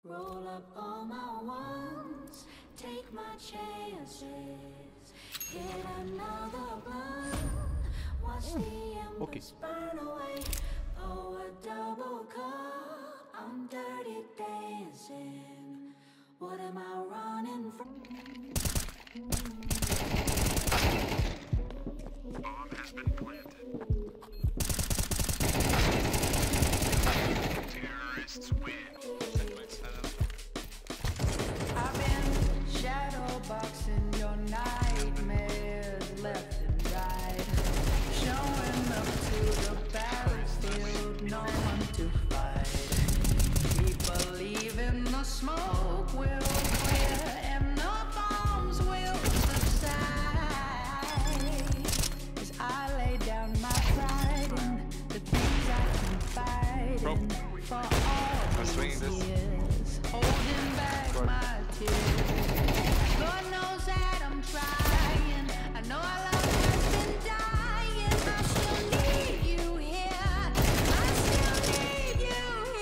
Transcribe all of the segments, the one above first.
Roll up all my ones, take my chances, hit another blunt, watch the embers burn away, pour a double cup, I'm dirty dancing, what am I running from? Bomb has been planted. Terrorists win. I've been shadow boxing your nightmares left and right, showing up to the battlefield, no one to fight. Keep believing the smoke will clear and the bombs will subside. As I lay down my pride in the things I can fight in for all these years, holding back my tears. Lord knows that I'm trying. I know our love has been dying. I still need you here. I still need you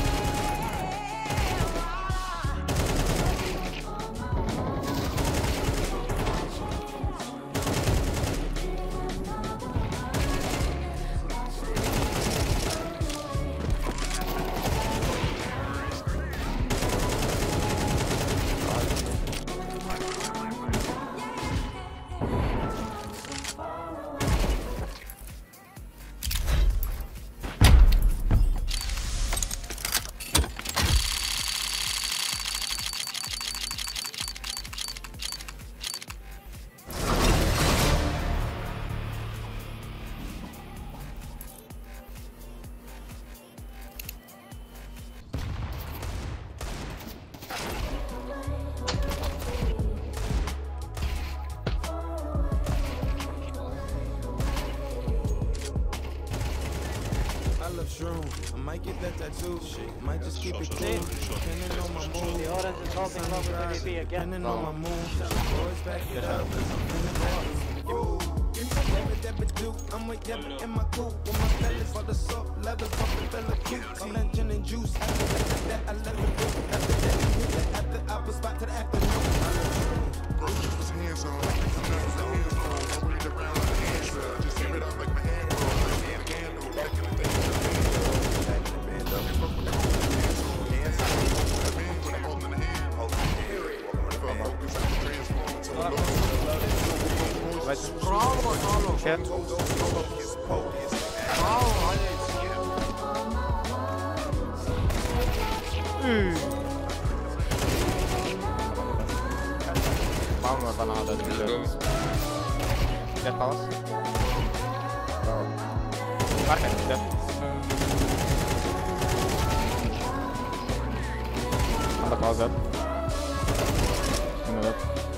I might get that tattoo. Might just keep it cool. Depending on my mood. The Orange is holding love with MVP again. Depending on my mood. Boys back it up. I'm with Deborah in my coupe. With my fellas for the soft leather. Pumping fella cute. I'm that gin and juice. After that, I let it go. After I was back to the afternoon. Bro, keep his hands on. I put it around like a hamster. Just tear it out like my hand. Back in the day. Bravo, Shit. Palm var bana da Get paus. Var kan inte. Anda pausa.